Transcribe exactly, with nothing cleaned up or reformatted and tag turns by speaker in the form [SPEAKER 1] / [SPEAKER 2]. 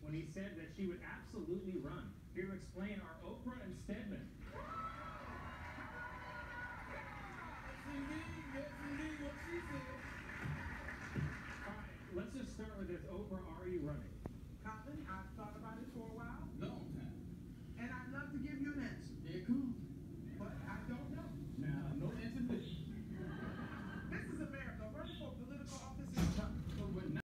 [SPEAKER 1] when he said that she would absolutely run. Here to explain are Oprah and Stedman.
[SPEAKER 2] Indeed, yes, indeed, what she said.
[SPEAKER 1] All right, let's just start with this. Oprah, are you running?